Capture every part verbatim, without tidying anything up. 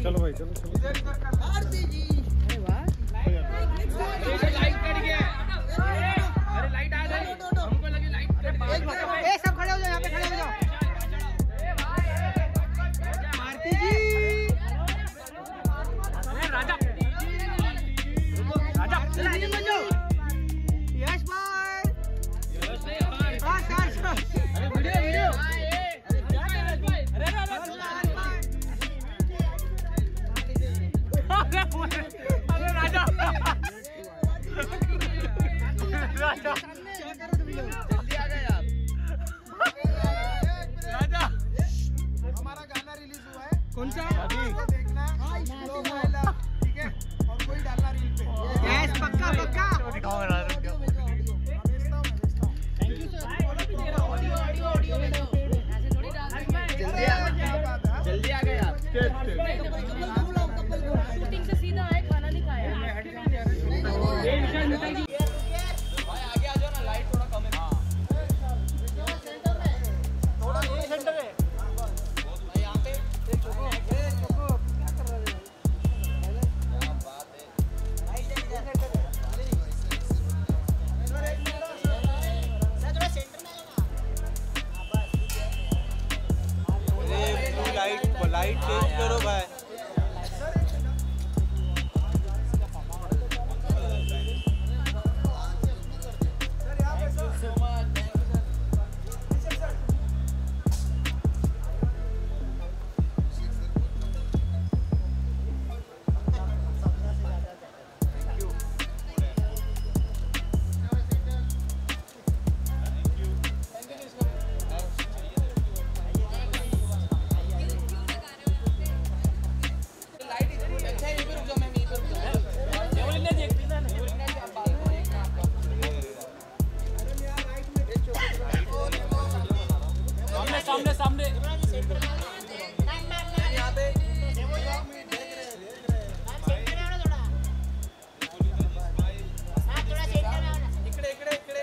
चलो भाई चलो चलो। आरती जी अरे वाह लाइट कट गया। अरे लाइट आ गई हमको लगी लाइट कट गई। ए सब खड़े हो जाओ, यहाँ पे खड़े हो जाओ। आरती जी राजा राजा आगे बढ़ जाओ। यश भाई हाँ सर सर अरे वीडियो वीडियो अरे राजा राजा जल्दी आ गए आप। राजा हमारा गाना रिलीज हुआ है, कौन सा देखना ठीक है, और कोई डालना रील पे। यस पक्का पक्का। दिखाऊंगा जल्दी आ गए आप। शूटिंग से सीधा आए, खाना नहीं खाया। भाई आगे आ जाओ ना, लाइट थोड़ा कम है। थोड़ा ये सेंटर है भाई, यहाँ पे लाइट लाइट चेंज करो भाई। सामने सामने इकडे इकडे इकडे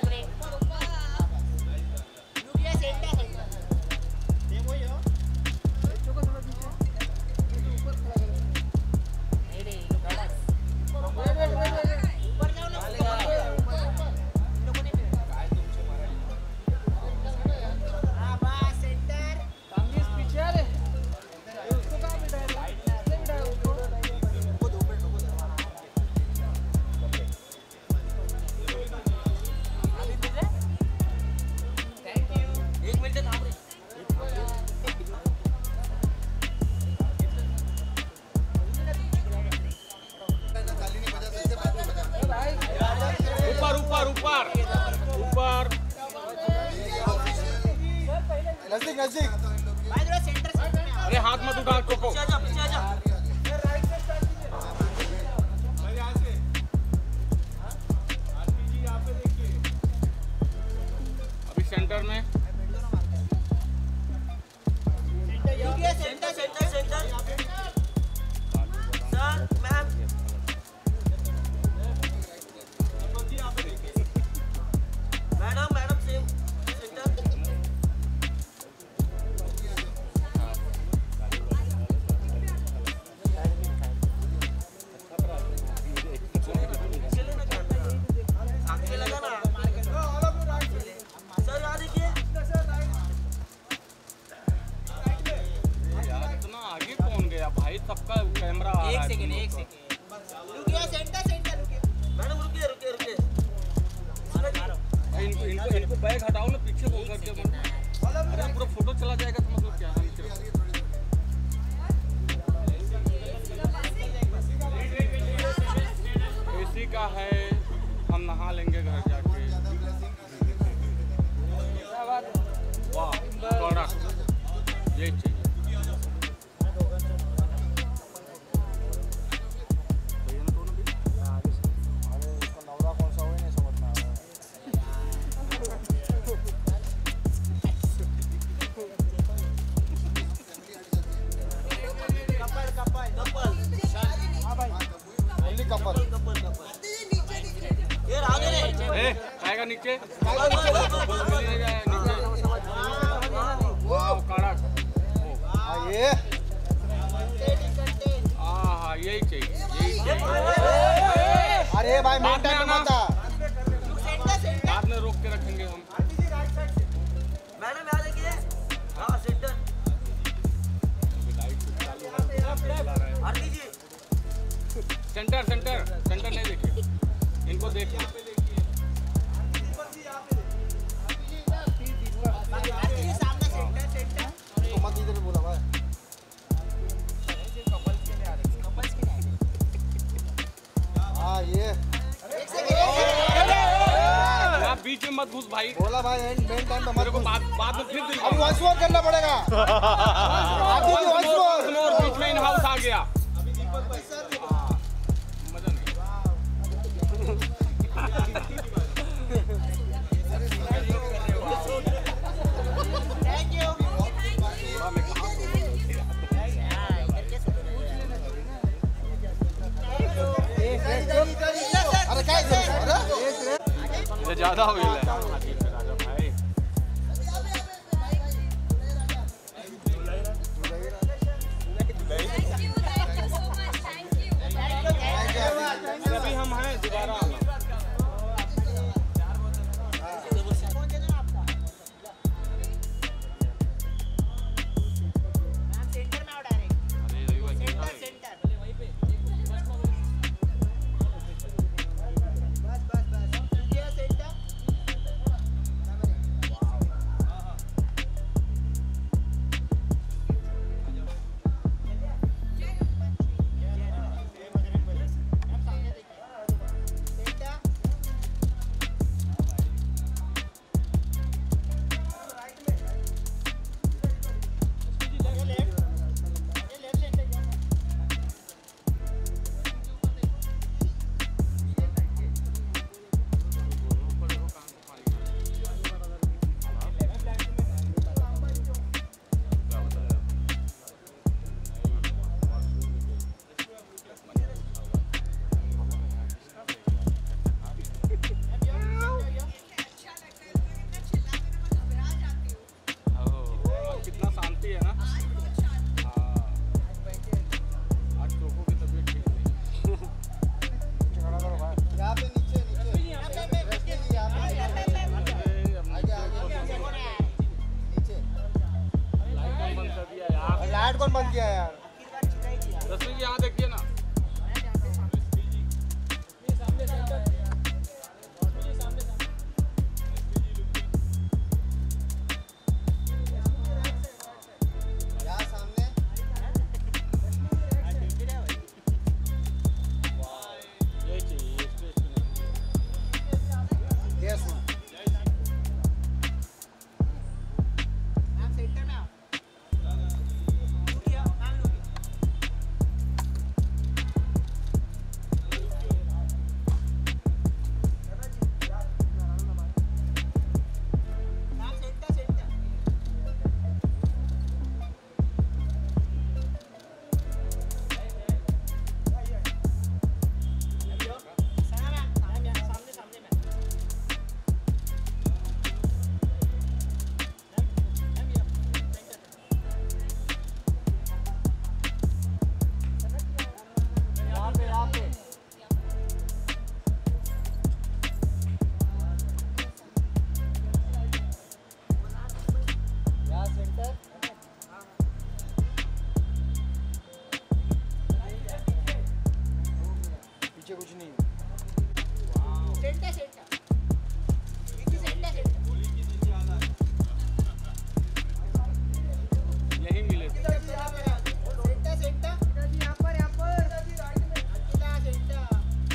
ऊपर ऊपर ऊपर ऊपर नजदीक नजदीक। अरे हाथ मत उठा चुको। अभी सेंटर में centre centre centre sir ma'am madam madam same centre. आगे लगा ना सर, यहाँ देखिए यार इतना आगे कौन गया भाई, सबका कैमरा आ रहा है। एक सेकंड एक सेकंड रुकिए, सेंटर सेंटर रुकिए मैडम, रुकिए रुकिए रुकिए। भाई इनको इनको इनको बैग हटाओ ना पीछे को करके। अरे पूरा फोटो चला जाएगा तो मतलब क्या है। एसी का है, हम नहा लेंगे घर जाके। वाह प्रोडक्ट ये चाहिए। आएगा नीचे नीचे वाह कड़क। ये अरे भाई मेन टाइम पे मत आ। बाद में रोक के रखेंगे हम। मैडम याद है कि हाँ centre Aarti ji centre centre centre नहीं देखिए, इनको देखिए। सामने सेंटर सेंटर तो मत इधर बोला भाई। हाँ ये आप बीच में मत घुस भाई। बोला भाई एंड मेन टाइम पे मत मेरे को घुस। बाद बाद में फिर अब वॉइस ओवर करना पड़ेगा। आरती जी वॉइस ओवर। बीच में इन हाउस आ गया। मजा नहीं। थैंक यू अरे क्या है अरे ये ज्यादा हो गया है भाई। अभी हम हैं दोबारा आना। लाइट कौन बंद किया है यार? दसवीं की यहाँ देखिए ना। यहाँ सामने यही चाहिए यस पीछे कुछ नहीं सेंटर सेंटर सेंटर यही मिले। सेंटर सेंटर यहाँ पर यहाँ पर अकेला सेंटर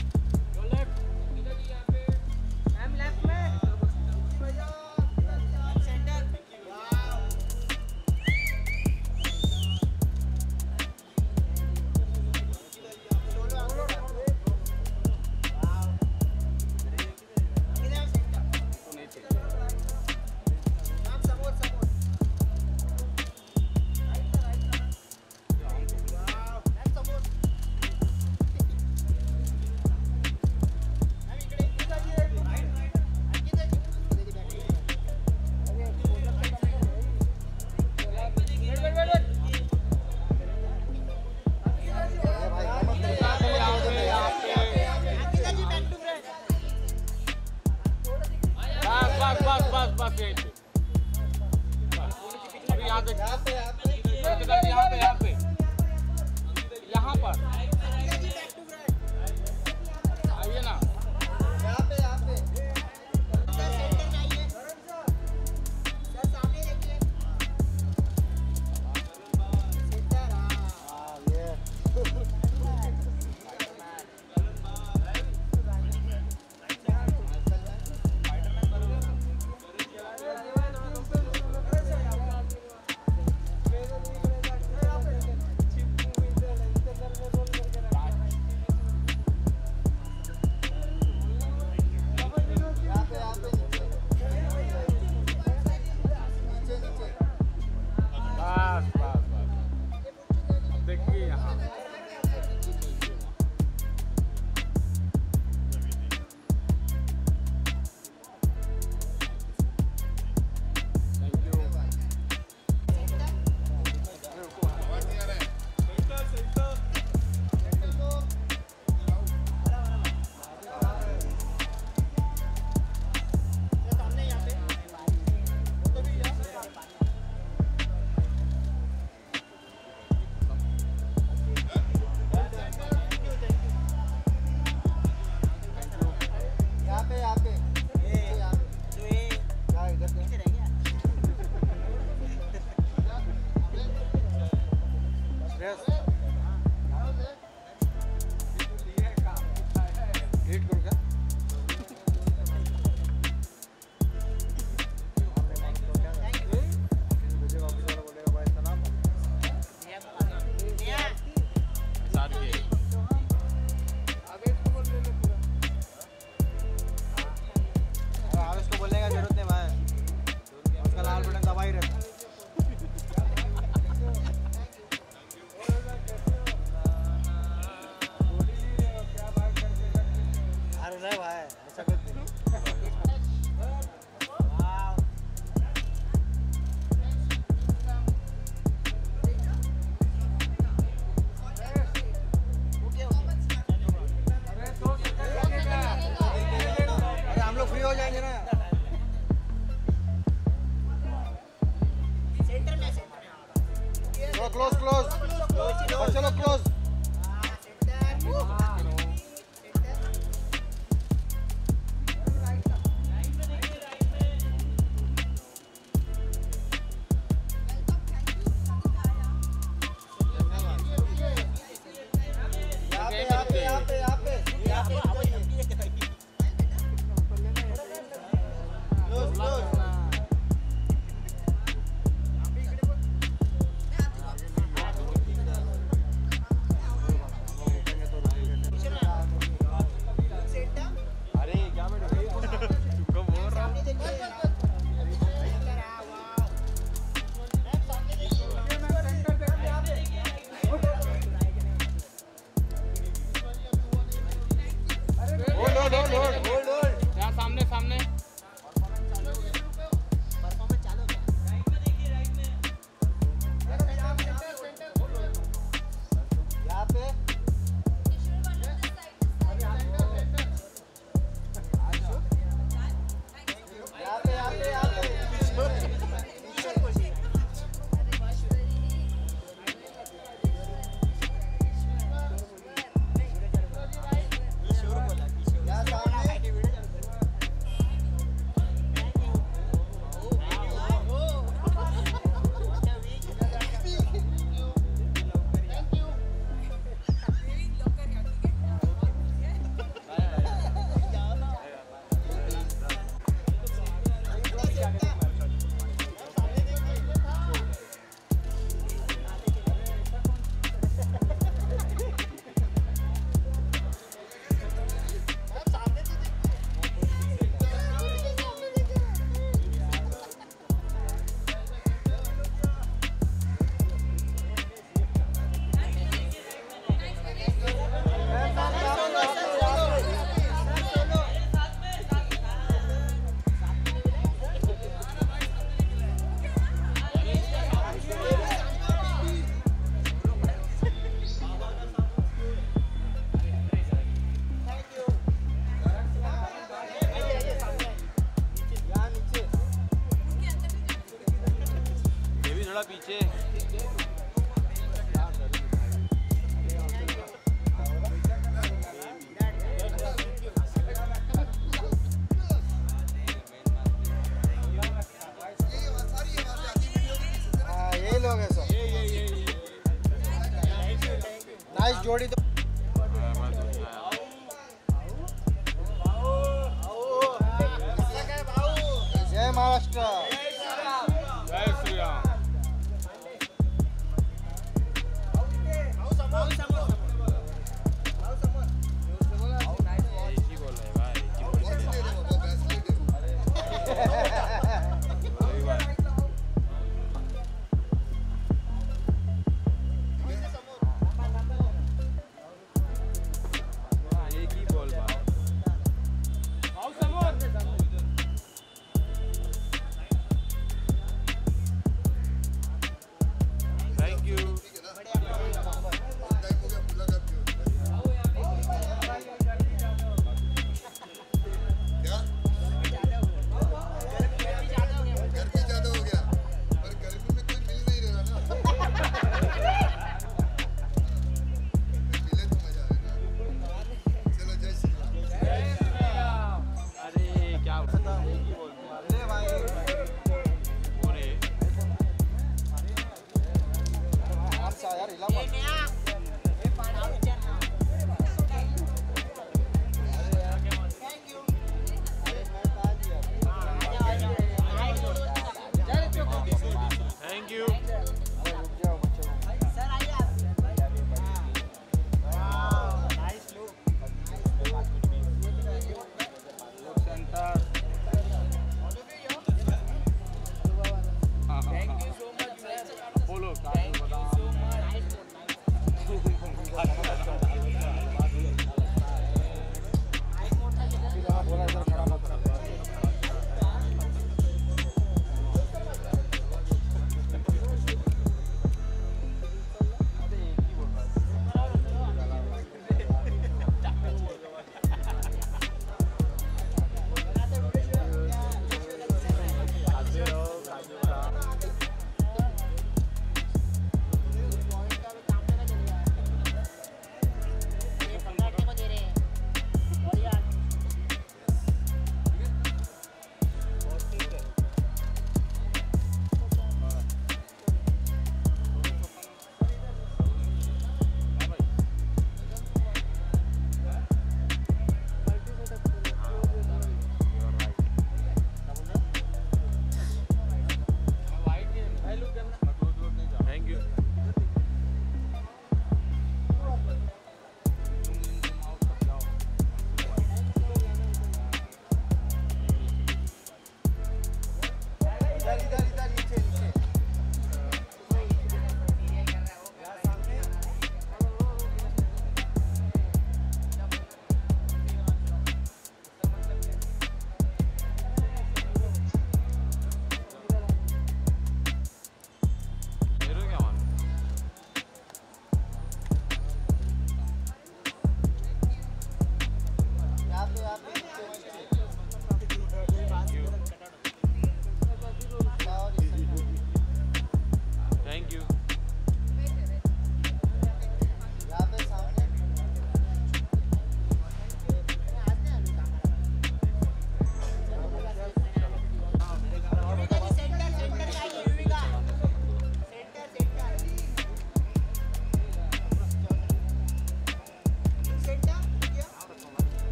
मैम लेफ्ट में सेंटर पे अभी यहाँ पे यहाँ पे यहाँ पे यहाँ पे यहाँ पे यहाँ पर आइए ना यहाँ पे यहाँ पे सर सेंटर में आइए सर सामने देखिए सेंटर हाँ ये नीचे हाँ यही लोग हैं सब। नाइस जोड़ी तो। जय महाराष्ट्र। जय श्री राम।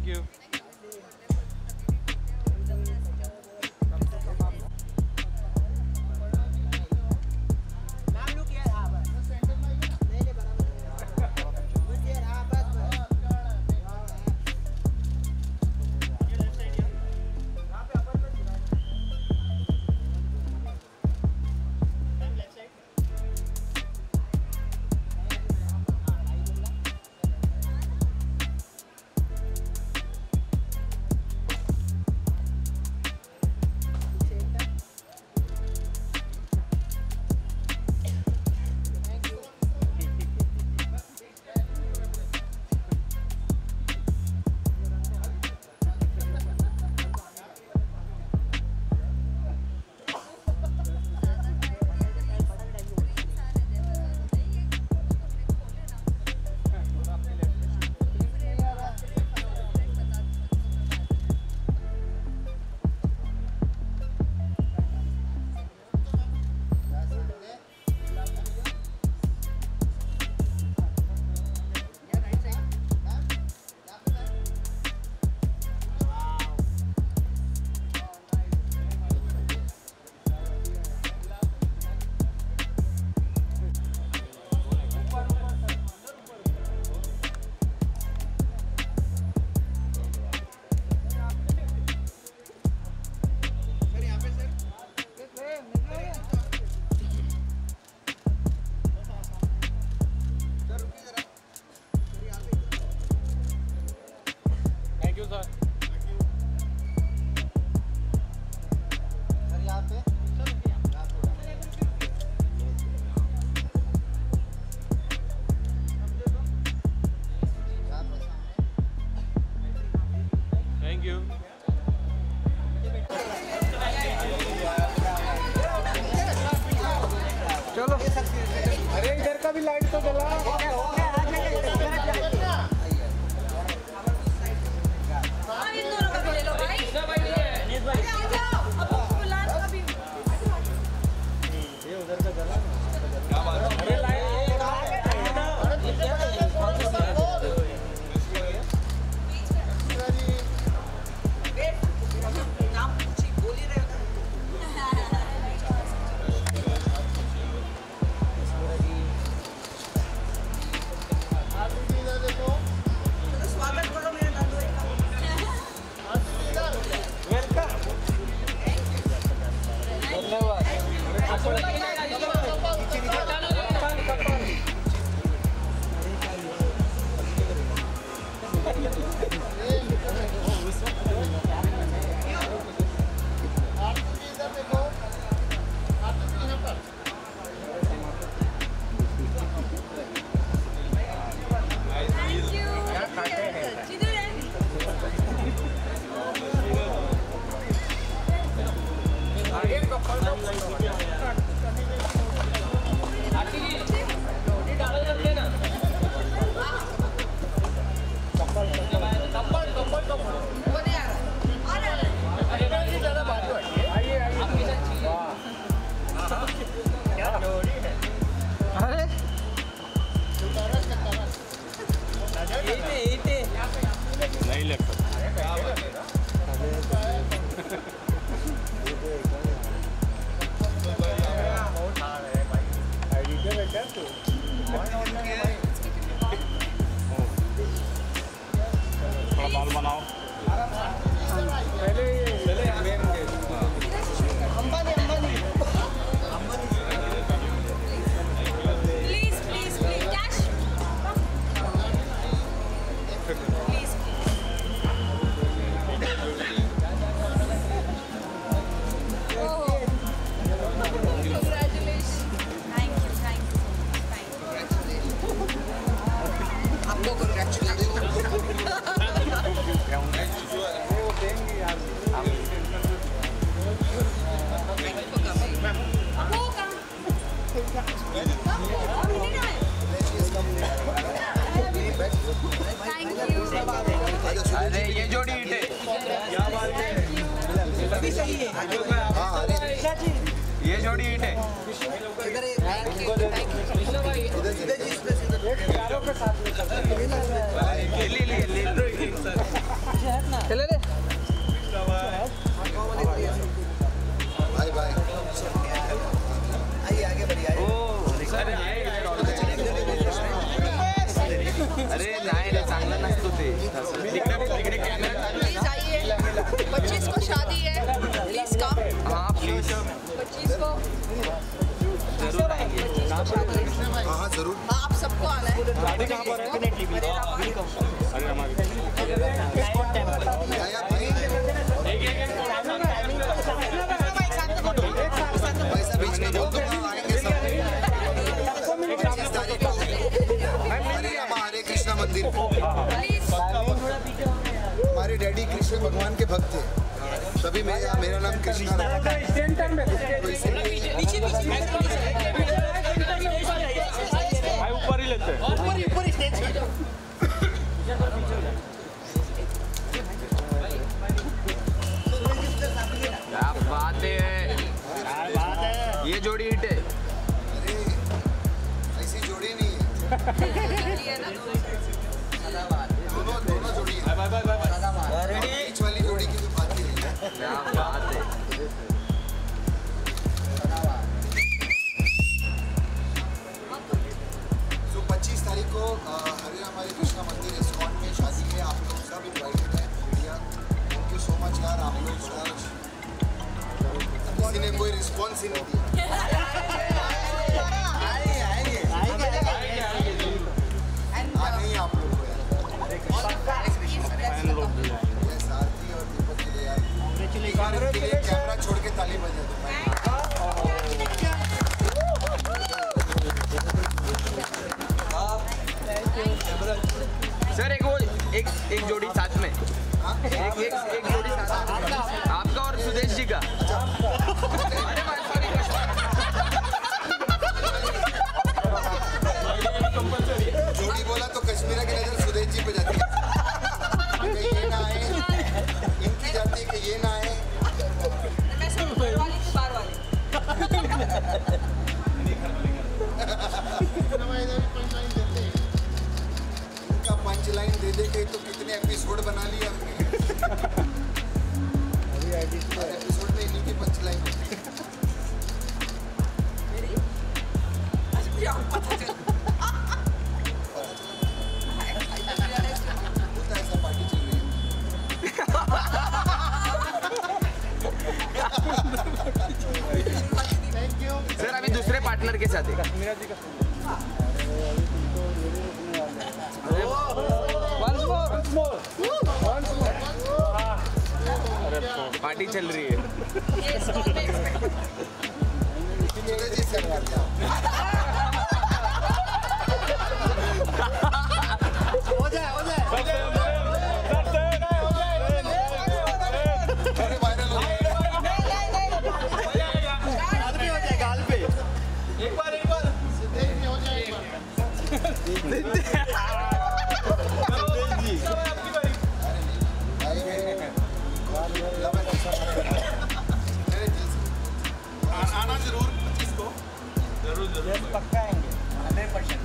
यू। अरे इधर का भी लाइट तो जला। अरे ये जोड़ी ईंट है, क्या बात है, अभी सही है। हाँ ये जोड़ी ईंट है। ले ले ले ले प्लीज आइए। पच्चीस को शादी है, प्लीज कम। हाँ प्लीज पच्चीस को जरूर आएंगे। पच्चीस को शादी है। हाँ हाँ जरूर। हाँ, आप सबको आना है। शादी कहाँ पर है? अरे हमारी आया भाई पैसा बीच में बोल दूंगा आएंगे सब। पच्चीस तारीख को हरे रामा हरे कृष्णा मंदिर प्लीज हमारे डैडी कृष्ण भगवान के भक्त थे, तभी मेरा मेरा नाम कृष्णा रखा। सेंटर में तो इसीलिए भाई ऊपर ही लेते हैं। क्या बात है, ये जोड़ी हिट है। अरे ऐसी जोड़ी नहीं है, दोनों दोनों जोड़ी है। बीच वाली जोड़ी की तो बात ही नहीं है। क्या बात है। तो पच्चीस तारीख को हरे राम हरे कृष्णा मंदिर इस्कॉन में शादी है। आप लोग सब इन्वाइटेड हैं। India thank you so much यार। आप लोग किसी ने कोई रिस्पॉन्स ही नहीं दिया। हाँ नहीं आप लोग को यार। यस आरती और दीपक के लिए यार एक बार इनके लिए कैमरा छोड़ के ताली बजा दो। सर एक वो एक एक जोड़ी साथ में, एक एक एक जोड़ी साथ में आपका और सुदेश जी का। अरे भाई सॉरी जोड़ी बोला तो कश्मीरा की नजर सुदेश जी पे जाती है कि ये ना आए, इनकी जाती है कि ये ना आए। मैं सब ऊपर वाली की बाहर वाली। इनका पंच लाइन दे दे के तो कितने एपिसोड बना लिए हमने। हर एपिसोड में इन्हीं की पंच लाइन होता है। ऐसा पार्टी चल रही है। सर अभी दूसरे पार्टनर के साथ है। कश्मीरा जी का पार्टी चल रही है। सुदेश जी सेट कर दिया। अरे वायरल हो गया। एक बार एक बार आना जरूर पच्चीस को। जरूर जरूर पक्का आएंगे हंड्रेड परसेंट।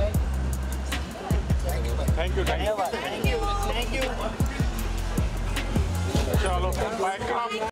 थैंक यू भाई। Thank you thank you thank you thank you. चलो बाय।